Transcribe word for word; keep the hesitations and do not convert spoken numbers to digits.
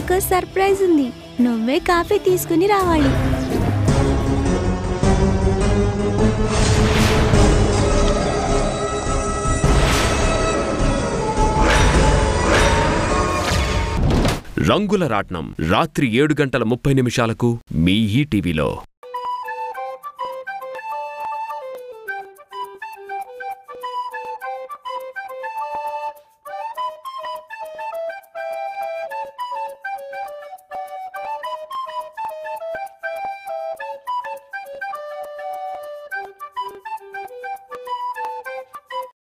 నీకో సర్ప్రైజ్ ఉంది. నువ్వే కాఫీ తీసుకుని రావాలి. రంగుల రాట్నం రాత్రి ఏడు గంటల ముప్పై నిమిషాలకు మీ ఈటీవీలో.